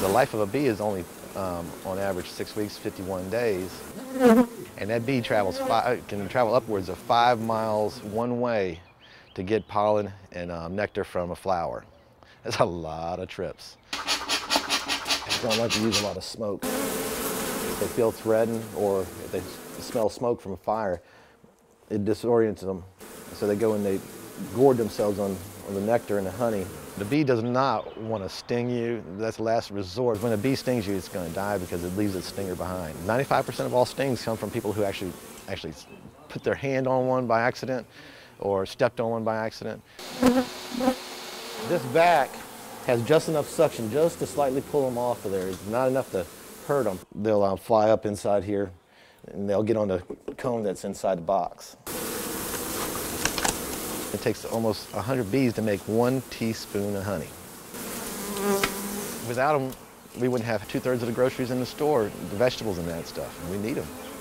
The life of a bee is only, on average, 6 weeks, 51 days. And that bee can travel upwards of 5 miles one way to get pollen and nectar from a flower. That's a lot of trips. They don't like to use a lot of smoke. If they feel threatened or if they smell smoke from a fire, it disorients them. So they go and they gorge themselves on the nectar and the honey. The bee does not want to sting you. That's the last resort. When a bee stings you, it's going to die because it leaves its stinger behind. 95% of all stings come from people who actually put their hand on one by accident or stepped on one by accident. This back has just enough suction just to slightly pull them off of there. It's not enough to hurt them. They'll fly up inside here and they'll get on the comb that's inside the box. It takes almost 100 bees to make 1 teaspoon of honey. Without them, we wouldn't have 2/3 of the groceries in the store, the vegetables and that stuff, and we need them.